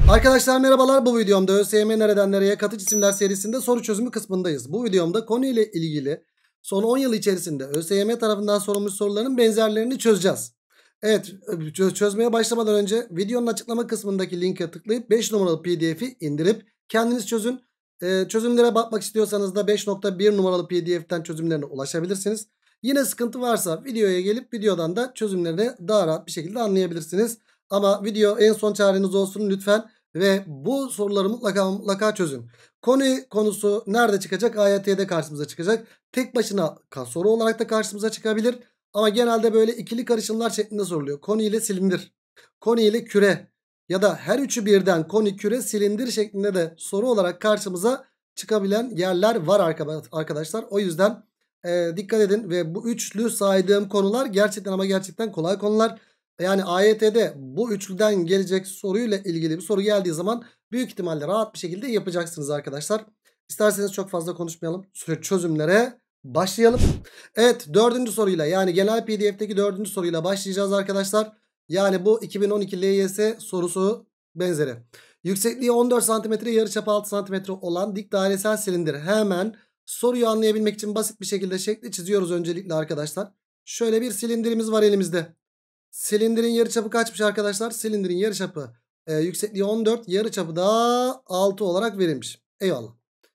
Arkadaşlar merhabalar, bu videomda ÖSYM Nereden Nereye Katı Cisimler serisinde soru çözümü kısmındayız. Bu videomda konuyla ilgili son 10 yıl içerisinde ÖSYM tarafından sorulmuş soruların benzerlerini çözeceğiz. Evet, çözmeye başlamadan önce videonun açıklama kısmındaki linke tıklayıp 5 numaralı pdf'i indirip kendiniz çözün. Çözümlere bakmak istiyorsanız da 5.1 numaralı pdf'ten çözümlerine ulaşabilirsiniz. Yine sıkıntı varsa videoya gelip videodan da çözümlerini daha rahat bir şekilde anlayabilirsiniz. Ama video en son çareniz olsun lütfen. Ve bu soruları mutlaka çözün. Konusu nerede çıkacak? AYT'de karşımıza çıkacak. Tek başına soru olarak da karşımıza çıkabilir. Ama genelde böyle ikili karışımlar şeklinde soruluyor. Konu ile silindir, konu ile küre ya da her üçü birden konu, küre, silindir şeklinde de soru olarak karşımıza çıkabilen yerler var arkadaşlar. O yüzden dikkat edin ve bu üçlü saydığım konular gerçekten ama gerçekten kolay konular. Yani AYT'de bu üçlüden gelecek soruyla ilgili bir soru geldiği zaman büyük ihtimalle rahat bir şekilde yapacaksınız arkadaşlar. İsterseniz çok fazla konuşmayalım. Çözümlere başlayalım. Evet, dördüncü soruyla, yani genel pdf'teki dördüncü soruyla başlayacağız arkadaşlar. Yani bu 2012 LYS sorusu benzeri. Yüksekliği 14 cm, yarıçapı 6 cm olan dik dairesel silindir. Hemen soruyu anlayabilmek için basit bir şekilde şekli çiziyoruz öncelikle arkadaşlar. Şöyle bir silindirimiz var elimizde. Silindirin yarıçapı kaçmış arkadaşlar? Silindirin yarıçapı yüksekliği 14, yarıçapı da 6 olarak verilmiş. Eyvallah.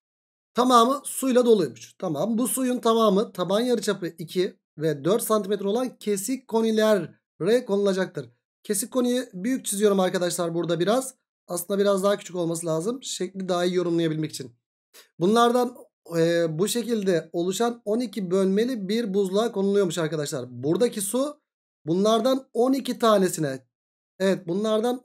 Tamamı suyla doluymuş. Tamam, bu suyun tamamı taban yarıçapı 2 ve 4 santimetre olan kesik konilere konulacaktır. Kesik koniyi büyük çiziyorum arkadaşlar burada biraz. Aslında biraz daha küçük olması lazım. Şekli daha iyi yorumlayabilmek için. Bunlardan bu şekilde oluşan 12 bölmeli bir buzluğa konuluyormuş arkadaşlar. Buradaki su bunlardan 12 tanesine, evet bunlardan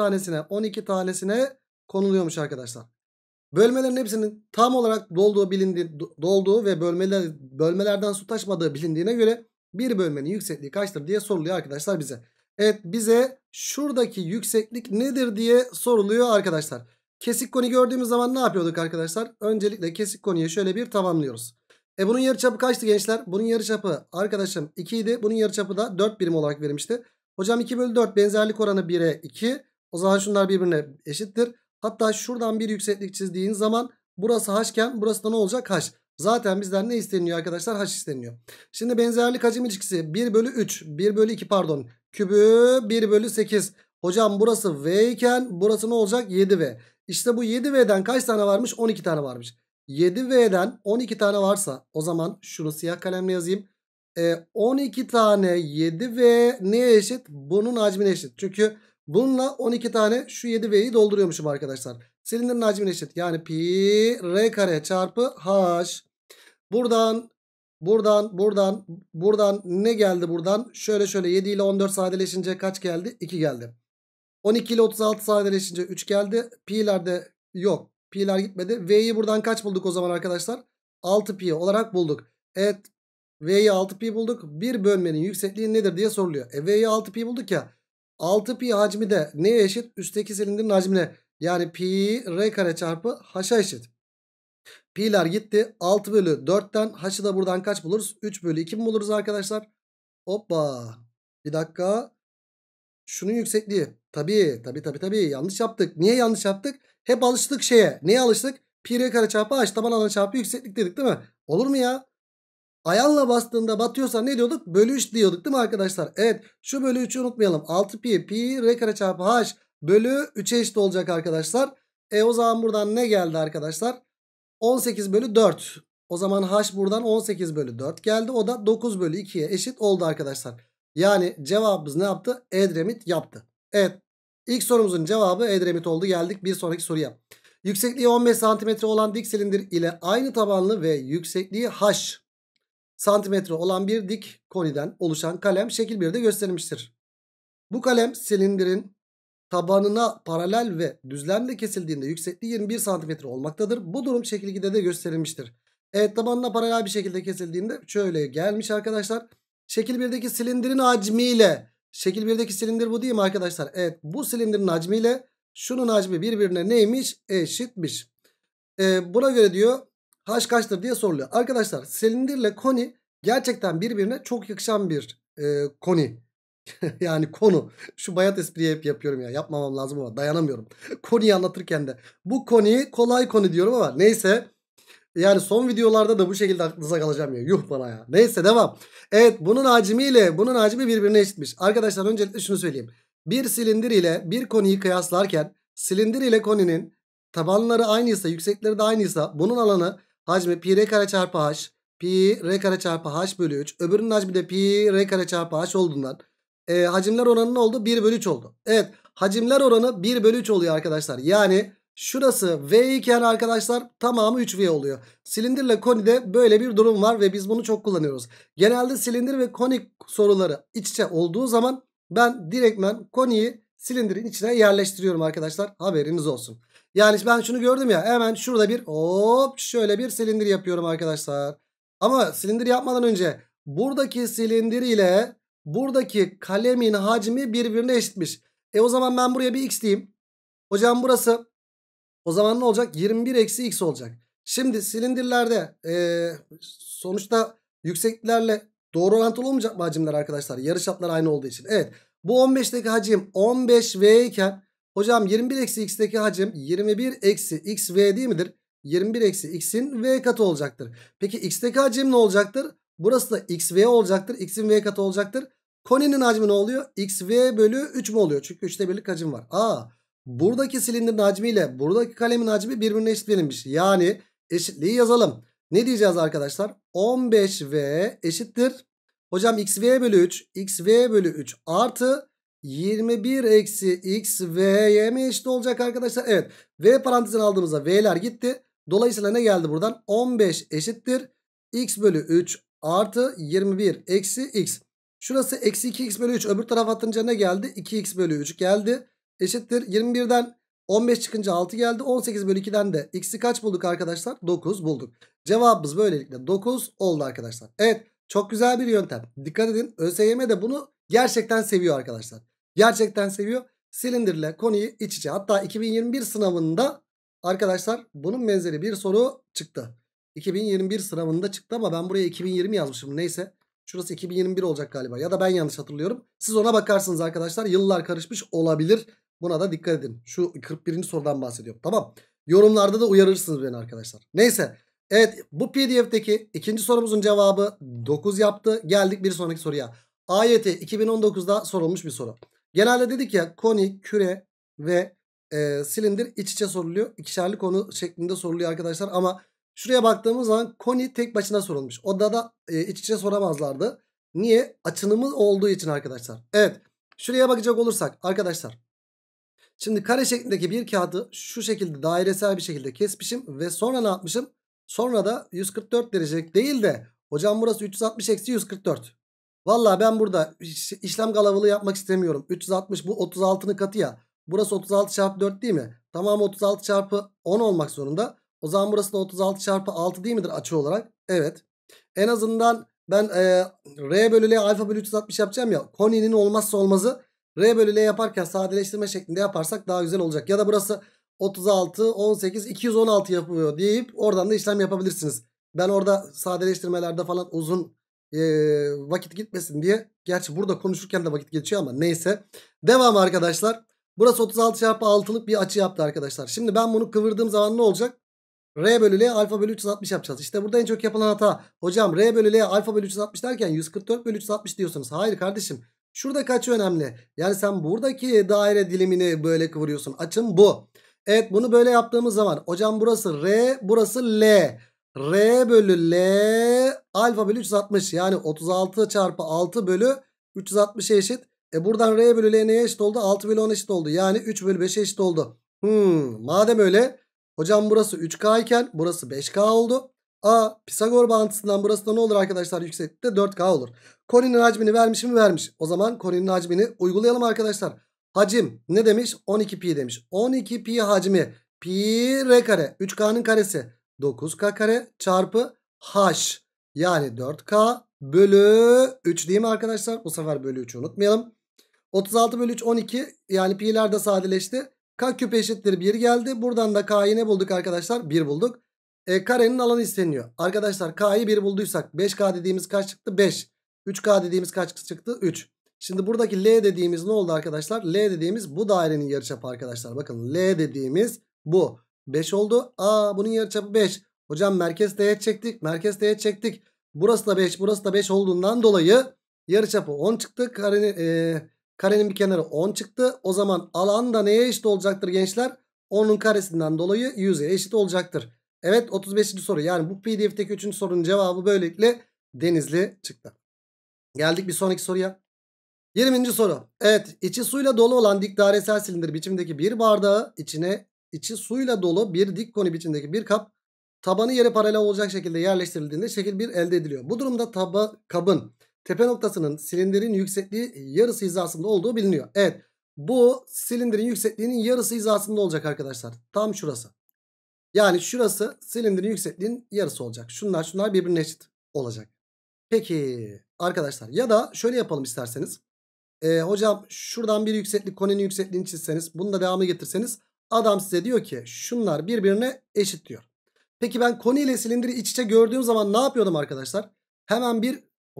12 tanesine konuluyormuş arkadaşlar. Bölmelerin hepsinin tam olarak dolduğu ve bölmelerden su taşmadığı bilindiğine göre bir bölmenin yüksekliği kaçtır diye soruluyor arkadaşlar bize. Evet, bize şuradaki yükseklik nedir diye soruluyor arkadaşlar. Kesik koni gördüğümüz zaman ne yapıyorduk arkadaşlar? Öncelikle kesik koniyi şöyle bir tamamlıyoruz. Bunun yarıçapı kaçtı gençler? Bunun yarıçapı arkadaşım 2 idi. Bunun yarıçapı da 4 birim olarak verilmişti. Hocam 2 bölü 4 benzerlik oranı 1'e 2. O zaman şunlar birbirine eşittir. Hatta şuradan bir yükseklik çizdiğin zaman burası h iken burası da ne olacak? H. Zaten bizden ne isteniyor arkadaşlar? H isteniyor. Şimdi benzerlik hacim ilişkisi 1 bölü 3. 1 bölü 2 pardon. Kübü 1 bölü 8. Hocam burası V iken burası ne olacak? 7V. İşte bu 7V'den kaç tane varmış? 12 tane varmış. 7V'den 12 tane varsa o zaman şunu siyah kalemle yazayım. 12 tane 7V neye eşit? Bunun hacmine eşit. Çünkü bununla 12 tane şu 7V'yi dolduruyormuşum arkadaşlar. Silindirin hacmine eşit. Yani pi r kare çarpı h. Buradan ne geldi buradan? Şöyle 7 ile 14 sadeleşince kaç geldi? 2 geldi. 12 ile 36 sadeleşince 3 geldi. Pi'ler de yok. Pi'ler gitmedi. V'yi buradan kaç bulduk o zaman arkadaşlar? 6 pi olarak bulduk. Evet. V'yi 6 pi bulduk. Bir bölmenin yüksekliği nedir diye soruluyor. V'yi 6 pi bulduk ya. 6 pi hacmi de neye eşit? Üstteki silindirin hacmine. Yani pi r kare çarpı h'a eşit. Pi'ler gitti. 6 bölü 4'ten h'ı da buradan kaç buluruz? 3 bölü 2 mi buluruz arkadaşlar? Hoppa. Bir dakika. Şunun yüksekliği. Tabii yanlış yaptık. Niye yanlış yaptık? Hep alıştık şeye. Neye alıştık? Pi r kare çarpı h taban alanı çarpı yükseklik dedik değil mi? Olur mu ya? Ayağınla bastığında batıyorsa ne diyorduk? Bölü 3 diyorduk değil mi arkadaşlar? Evet, şu bölü 3'ü unutmayalım. 6 pi r kare çarpı h bölü 3'e eşit olacak arkadaşlar. O zaman buradan ne geldi arkadaşlar? 18 bölü 4. O zaman h buradan 18 bölü 4 geldi. O da 9 bölü 2'ye eşit oldu arkadaşlar. Yani cevabımız ne yaptı? Edremit yaptı. Evet, ilk sorumuzun cevabı Edremit oldu. Geldik bir sonraki soruya. Yüksekliği 15 cm olan dik silindir ile aynı tabanlı ve yüksekliği h santimetre olan bir dik koniden oluşan kalem şekil 1'de gösterilmiştir. Bu kalem silindirin tabanına paralel ve düzlemle kesildiğinde yüksekliği 21 santimetre olmaktadır. Bu durum şekil 2'de de gösterilmiştir. Evet, tabanına paralel bir şekilde kesildiğinde şöyle gelmiş arkadaşlar. Şekil 1'deki silindirin hacmiyle, şekil 1'deki silindir bu değil mi arkadaşlar? Evet, bu silindirin hacmiyle şunun hacmi birbirine neymiş? Eşitmiş. Buna göre diyor h kaçtır diye soruluyor. Arkadaşlar silindirle koni gerçekten birbirine çok yakışan bir koni. Yani konu. Şu bayat espriyi hep yapıyorum ya. Yapmamam lazım ama dayanamıyorum. Konuyu anlatırken de. Bu konuyu kolay konu diyorum ama neyse. Yani son videolarda da bu şekilde aklınıza kalacağım ya. Yuh bana ya. Neyse devam. Evet, bunun hacmi birbirine eşitmiş. Arkadaşlar öncelikle şunu söyleyeyim. Bir silindir ile bir koniyi kıyaslarken silindir ile koninin tabanları aynıysa, yüksekleri de aynıysa bunun alanı hacmi pi r kare çarpı h, pi r kare çarpı h bölü 3. Öbürünün hacmi de pi r kare çarpı h olduğundan hacimler oranı ne oldu? 1 bölü 3 oldu. Evet, hacimler oranı 1 bölü 3 oluyor arkadaşlar. Yani şurası V iken arkadaşlar tamamı 3V oluyor. Silindirle konide böyle bir durum var ve biz bunu çok kullanıyoruz. Genelde silindir ve konik soruları iç içe olduğu zaman ben direktmen koniyi silindirin içine yerleştiriyorum arkadaşlar. Haberiniz olsun. Yani ben şunu gördüm ya, hemen şurada bir hop şöyle bir silindir yapıyorum arkadaşlar. Ama silindir yapmadan önce buradaki silindir ile buradaki kalemin hacmi birbirine eşitmiş. O zaman ben buraya bir x diyeyim. Hocam burası o zaman ne olacak? 21 eksi x olacak. Şimdi silindirlerde sonuçta yüksekliklerle doğru orantılı olmayacak mı hacimler arkadaşlar? Yarıçaplar aynı olduğu için. Evet, bu 15'teki hacim 15v iken hocam 21 eksi x'teki hacim 21 eksi xv değil midir? 21 eksi x'in v katı olacaktır. Peki x'teki hacim ne olacaktır? Burası da xv olacaktır. X'in v katı olacaktır. Koninin hacmi ne oluyor? Xv bölü 3 mü oluyor? Çünkü 3'te birlik hacim var. Buradaki silindirin hacmiyle buradaki kalemin hacmi birbirine eşit verilmiş. Yani eşitliği yazalım. Ne diyeceğiz arkadaşlar? 15v eşittir. Hocam xv bölü 3. Xv bölü 3 artı 21 eksi xv'ye mi eşit olacak arkadaşlar? Evet. V parantezine aldığımızda v'ler gitti. Dolayısıyla ne geldi buradan? 15 eşittir. X bölü 3 artı 21 eksi x. Şurası eksi 2x bölü 3. Öbür tarafa atınca ne geldi? 2x bölü 3 geldi. Eşittir 21'den 15 çıkınca 6 geldi. 18 bölü 2'den de x'i kaç bulduk arkadaşlar? 9 bulduk. Cevabımız böylelikle 9 oldu arkadaşlar. Evet, çok güzel bir yöntem. Dikkat edin, ÖSYM de bunu gerçekten seviyor arkadaşlar. Gerçekten seviyor. Silindirle konuyu iç içe. Hatta 2021 sınavında arkadaşlar bunun benzeri bir soru çıktı. 2021 sınavında çıktı ama ben buraya 2020 yazmışım. Neyse. Şurası 2021 olacak galiba. Ya da ben yanlış hatırlıyorum. Siz ona bakarsınız arkadaşlar. Yıllar karışmış olabilir. Buna da dikkat edin. Şu 41. sorudan bahsediyorum. Tamam. Yorumlarda da uyarırsınız beni arkadaşlar. Neyse. Evet, bu pdf'deki ikinci sorumuzun cevabı 9 yaptı. Geldik bir sonraki soruya. AYT 2019'da sorulmuş bir soru. Genelde dedik ya, koni, küre ve silindir iç içe soruluyor. İkişerli konu şeklinde soruluyor arkadaşlar. Ama şuraya baktığımız zaman koni tek başına sorulmuş. Odada iç içe soramazlardı. Niye? Açınımı olduğu için arkadaşlar. Evet. Şuraya bakacak olursak arkadaşlar. Şimdi kare şeklindeki bir kağıdı şu şekilde dairesel bir şekilde kesmişim. Ve sonra ne yapmışım? Sonra da 144 derece değil de hocam burası 360 eksi 144. Valla ben burada işlem kalabalığı yapmak istemiyorum. 360 bu 36'nın katı ya. Burası 36 çarpı 4 değil mi? Tamam, 36 çarpı 10 olmak zorunda. O zaman burası da 36 çarpı 6 değil midir açı olarak? Evet. En azından ben R bölü L alfa bölü 360 yapacağım ya. Koninin olmazsa olmazı R bölü L yaparken sadeleştirme şeklinde yaparsak daha güzel olacak. Ya da burası 36, 18, 216 yapıyor deyip oradan da işlem yapabilirsiniz. Ben orada sadeleştirmelerde falan uzun vakit gitmesin diye. Gerçi burada konuşurken de vakit geçiyor ama neyse. Devam arkadaşlar. Burası 36 çarpı 6'lık bir açı yaptı arkadaşlar. Şimdi ben bunu kıvırdığım zaman ne olacak? R bölü L alfa bölü 360 yapacağız. İşte burada en çok yapılan hata. Hocam R bölü L alfa bölü 360 derken 144 bölü 360 diyorsunuz. Hayır kardeşim. Şurada kaç önemli? Yani sen buradaki daire dilimini böyle kıvırıyorsun. Açım bu. Evet, bunu böyle yaptığımız zaman hocam burası R, burası L. R bölü L alfa bölü 360. Yani 36 çarpı 6 bölü 360'a eşit. Buradan R bölü L neye eşit oldu? 6 bölü 10 eşit oldu. Yani 3 bölü 5'e eşit oldu. Madem öyle, hocam burası 3K iken burası 5K oldu. Pisagor bağıntısından burası da ne olur arkadaşlar? Yükseklikte 4K olur. Koninin hacmini vermiş mi? Vermiş. O zaman koninin hacmini uygulayalım arkadaşlar. Hacim ne demiş? 12 pi demiş. 12 pi hacmi pi r kare. 3K'nın karesi 9K kare çarpı h. Yani 4K bölü 3 değil mi arkadaşlar? Bu sefer bölü 3'ü unutmayalım. 36 bölü 3 12. Yani pi'ler de sadeleşti. K küp eşittir 1 geldi. Buradan da K'yı ne bulduk arkadaşlar? 1 bulduk. Karenin alanı isteniyor. Arkadaşlar K'yı 1 bulduysak 5K dediğimiz kaç çıktı? 5. 3K dediğimiz kaç çıktı? 3. Şimdi buradaki L dediğimiz ne oldu arkadaşlar? L dediğimiz bu dairenin yarıçapı arkadaşlar. Bakın L dediğimiz bu. 5 oldu. Bunun yarıçapı 5. Hocam merkez teğet çektik. Merkez teğet çektik. Burası da 5. Burası da 5 olduğundan dolayı yarıçapı 10 çıktı. Karenin bir kenarı 10 çıktı. O zaman alan da neye eşit olacaktır gençler? 10'un karesinden dolayı 100'e eşit olacaktır. Evet, 35. soru. Yani bu PDF'deki 3. sorunun cevabı böylelikle Denizli çıktı. Geldik bir sonraki soruya. 20. soru. Evet, içi suyla dolu olan dik dairesel silindir biçimindeki bir bardağı içi suyla dolu bir dik koni biçimindeki bir kap tabanı yere paralel olacak şekilde yerleştirildiğinde şekil 1 elde ediliyor. Bu durumda kabın tepe noktasının silindirin yüksekliği yarısı hizasında olduğu biliniyor. Evet, bu silindirin yüksekliğinin yarısı hizasında olacak arkadaşlar. Tam şurası. Yani şurası silindirin yüksekliğinin yarısı olacak. Şunlar birbirine eşit olacak. Peki arkadaşlar, ya da şöyle yapalım isterseniz. Hocam şuradan bir yükseklik, koninin yüksekliğini çizseniz, bunu da devamı getirseniz, adam size diyor ki şunlar birbirine eşit diyor. Peki ben koni ile silindiri iç içe gördüğüm zaman ne yapıyordum arkadaşlar? Hemen bir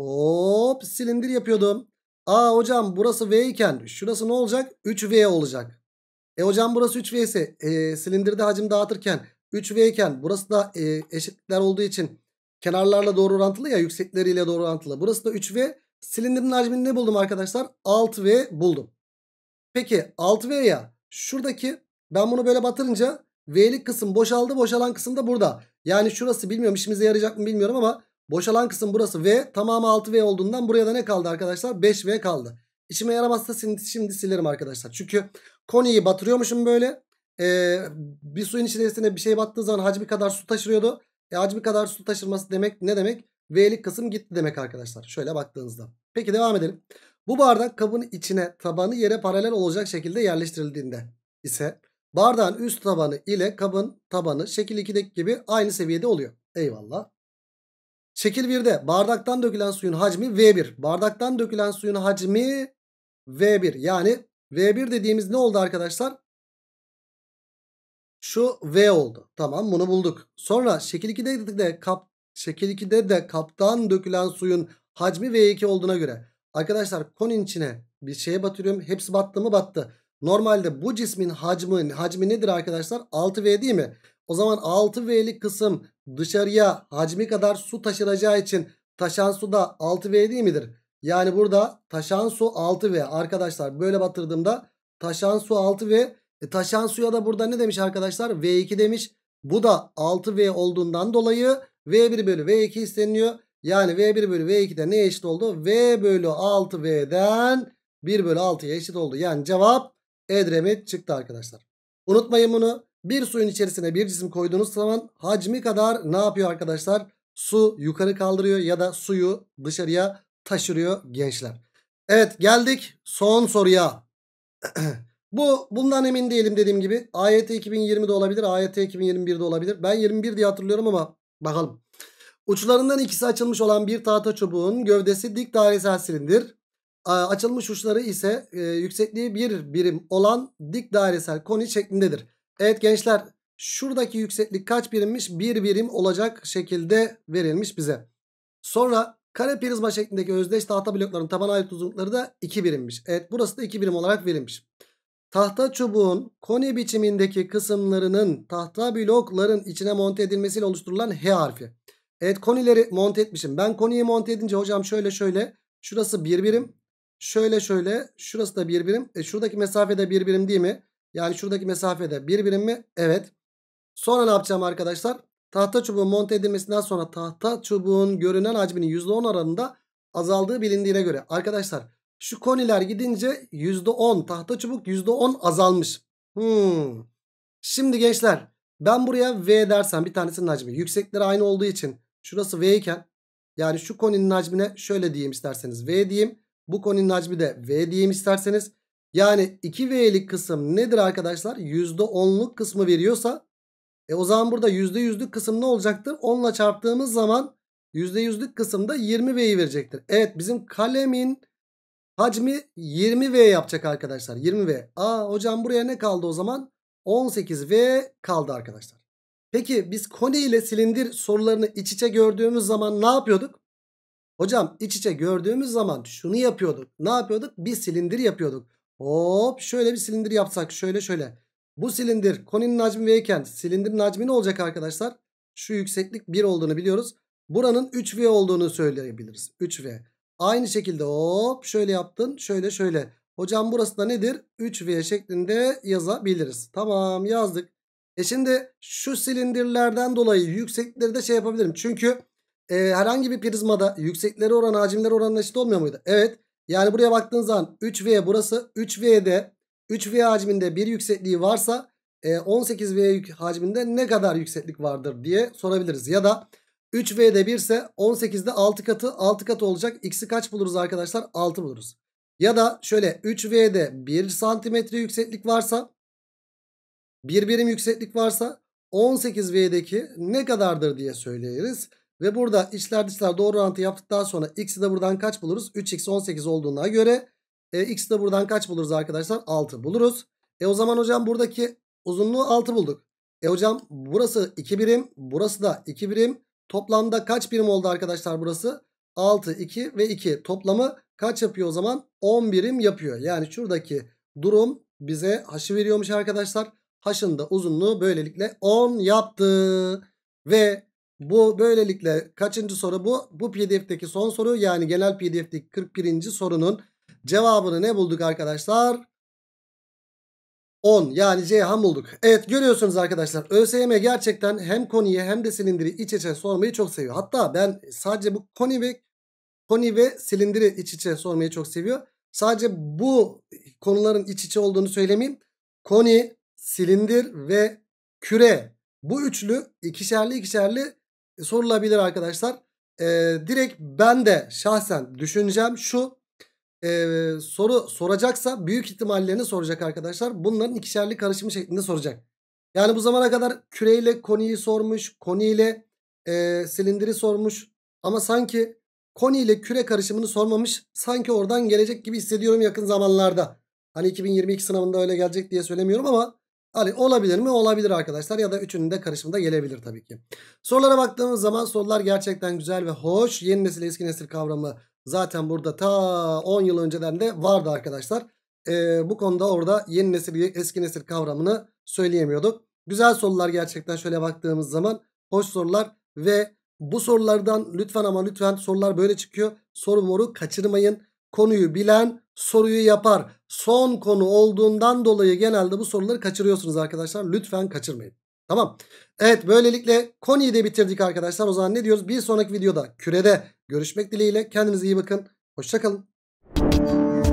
silindir yapıyordum. Hocam burası V iken şurası ne olacak? 3V olacak. Hocam burası 3V ise silindirde hacim dağıtırken 3V iken burası da eşitlikler olduğu için kenarlarla doğru orantılı ya, yüksekleriyle doğru orantılı. Burası da 3V. Silindirin hacmini ne buldum arkadaşlar? 6V buldum. Peki 6V ya, şuradaki ben bunu böyle batırınca V'lik kısım boşaldı. Boşalan kısım da burada. Yani şurası, bilmiyorum işimize yarayacak mı bilmiyorum ama boşalan kısım burası V. Tamamı 6V olduğundan buraya da ne kaldı arkadaşlar? 5V kaldı. İşime yaramazsa şimdi silerim arkadaşlar. Çünkü koniyi batırıyormuşum böyle. Bir suyun içerisine bir şey battığı zaman hacmi kadar su taşırıyordu. Hacmi kadar su taşırması demek ne demek? V'lik kısım gitti demek arkadaşlar. Şöyle baktığınızda. Peki devam edelim. Bu bardak kabın içine tabanı yere paralel olacak şekilde yerleştirildiğinde ise bardağın üst tabanı ile kabın tabanı şekil 2'deki gibi aynı seviyede oluyor. Eyvallah. Şekil 1'de bardaktan dökülen suyun hacmi V1. Bardaktan dökülen suyun hacmi V1. Yani V1 dediğimiz ne oldu arkadaşlar? Şu V oldu. Tamam, bunu bulduk. Sonra şekil 2'de de kaptan dökülen suyun hacmi V2 olduğuna göre arkadaşlar koninin içine bir şeye batırıyorum. Hepsi battı mı? Battı. Normalde bu cismin hacmi nedir arkadaşlar? 6V değil mi? O zaman 6V'lik kısım dışarıya hacmi kadar su taşıracağı için taşan su da 6V değil midir? Yani burada taşan su 6V arkadaşlar, böyle batırdığımda taşan su 6V. Taşan suya da burada ne demiş arkadaşlar? V2 demiş. Bu da 6V olduğundan dolayı V1 bölü V2 isteniliyor. Yani V1 bölü V2'de ne eşit oldu? V bölü 6V'den 1 bölü 6'ya eşit oldu. Yani cevap Edremit çıktı arkadaşlar. Unutmayın bunu. Bir suyun içerisine bir cisim koyduğunuz zaman hacmi kadar ne yapıyor arkadaşlar? Su yukarı kaldırıyor ya da suyu dışarıya taşırıyor gençler. Evet, geldik son soruya. Bundan emin değilim dediğim gibi. AYT 2020'de olabilir. AYT 2021'de olabilir. Ben 21 diye hatırlıyorum ama bakalım. Uçlarından ikisi açılmış olan bir tahta çubuğun gövdesi dik dairesel silindir. Açılmış uçları ise yüksekliği bir birim olan dik dairesel koni şeklindedir. Evet gençler, şuradaki yükseklik kaç birimmiş? Bir birim olacak şekilde verilmiş bize. Sonra kare prizma şeklindeki özdeş tahta blokların taban ait uzunlukları da 2 birimmiş. Evet, burası da 2 birim olarak verilmiş. Tahta çubuğun koni biçimindeki kısımlarının tahta blokların içine monte edilmesiyle oluşturulan H harfi. Evet, konileri monte etmişim. Ben koniyi monte edince hocam şöyle şurası 1 birim. Şöyle şurası da 1 birim. Şuradaki mesafede 1 birim değil mi? Yani şuradaki mesafede 1 birim mi? Evet. Sonra ne yapacağım arkadaşlar? Tahta çubuğun monte edilmesinden sonra tahta çubuğun görünen hacminin %10 oranında azaldığı bilindiğine göre arkadaşlar, şu koniler gidince %10 tahta çubuk %10 azalmış. Şimdi gençler, ben buraya V dersem bir tanesinin hacmi, yüksekleri aynı olduğu için şurası V iken, yani şu koninin hacmine şöyle diyeyim isterseniz V diyeyim. Bu koninin hacmi de V diyeyim isterseniz. Yani 2V'lik kısım nedir arkadaşlar? %10'luk kısmı veriyorsa o zaman burada %100'lük kısım ne olacaktır? 10 ile çarptığımız zaman %100'lük kısımda 20V'yi verecektir. Evet, bizim kalemin hacmi 20V yapacak arkadaşlar. 20V. Hocam buraya ne kaldı o zaman? 18V kaldı arkadaşlar. Peki biz koni ile silindir sorularını iç içe gördüğümüz zaman ne yapıyorduk? Hocam iç içe gördüğümüz zaman şunu yapıyorduk. Ne yapıyorduk? Bir silindir yapıyorduk. Hop şöyle bir silindir yapsak şöyle şöyle. Bu silindir koninin hacmi V iken silindirin hacmi ne olacak arkadaşlar? Şu yükseklik 1 olduğunu biliyoruz. Buranın 3V olduğunu söyleyebiliriz. 3V. Aynı şekilde hop şöyle yaptın şöyle şöyle. Hocam burası da nedir? 3V şeklinde yazabiliriz. Tamam yazdık. Şimdi şu silindirlerden dolayı yükseklikleri de şey yapabilirim. Çünkü herhangi bir prizmada yüksekleri oranı hacimleri oranına eşit olmuyor muydu? Evet. Yani buraya baktığın zaman 3V burası 3V'de 3V hacminde bir yüksekliği varsa 18V hacminde ne kadar yükseklik vardır diye sorabiliriz. Ya da 3V'de 1 ise 18'de 6 katı olacak. X'i kaç buluruz arkadaşlar? 6 buluruz. Ya da şöyle 3V'de 1 santimetre yükseklik varsa, bir birim yükseklik varsa 18V'deki ne kadardır diye söyleriz. Ve burada içler dışlar doğru orantı yaptıktan sonra x'i de buradan kaç buluruz? 3x 18 olduğuna göre x'i de buradan kaç buluruz arkadaşlar? 6 buluruz. O zaman hocam buradaki uzunluğu 6 bulduk. Hocam burası 2 birim, burası da 2 birim. Toplamda kaç birim oldu arkadaşlar burası? 6, 2 ve 2. Toplamı kaç yapıyor o zaman? 10 birim yapıyor. Yani şuradaki durum bize h'ı veriyormuş arkadaşlar. H'ın da uzunluğu böylelikle 10 yaptı. Ve bu böylelikle kaçıncı soru bu? Bu pdf'teki son soru, yani genel pdf'teki 41. sorunun cevabını ne bulduk arkadaşlar? 10, yani Ceyhan bulduk. Evet, görüyorsunuz arkadaşlar, ÖSYM gerçekten hem konuyu hem de silindiri iç içe sormayı çok seviyor. Hatta ben sadece bu koni ve silindiri iç içe sormayı çok seviyor. Sadece bu konuların iç içe olduğunu söylemeyeyim. Koni, silindir ve küre, bu üçlü ikişerli sorulabilir arkadaşlar. Direkt ben de şahsen düşüneceğim şu: soru soracaksa büyük ihtimallerini soracak arkadaşlar. Bunların ikişerli karışımı şeklinde soracak. Yani bu zamana kadar küreyle koniyi sormuş, koniyle silindiri sormuş ama sanki koni ile küre karışımını sormamış. Sanki oradan gelecek gibi hissediyorum yakın zamanlarda. Hani 2022 sınavında öyle gelecek diye söylemiyorum ama hani olabilir mi? Olabilir arkadaşlar. Ya da üçünün de karışımı da gelebilir tabii ki. Sorulara baktığımız zaman sorular gerçekten güzel ve hoş. Yeni nesil eski nesil kavramı zaten burada ta 10 yıl önceden de vardı arkadaşlar. Bu konuda orada yeni nesil eski nesil kavramını söyleyemiyorduk. Güzel sorular gerçekten, şöyle baktığımız zaman hoş sorular. Ve bu sorulardan lütfen ama lütfen, sorular böyle çıkıyor, soru moru kaçırmayın. Konuyu bilen soruyu yapar. Son konu olduğundan dolayı genelde bu soruları kaçırıyorsunuz arkadaşlar. Lütfen kaçırmayın. Tamam. Evet, böylelikle konuyu da bitirdik arkadaşlar. O zaman ne diyoruz? Bir sonraki videoda kürede görüşmek dileğiyle. Kendinize iyi bakın. Hoşça kalın.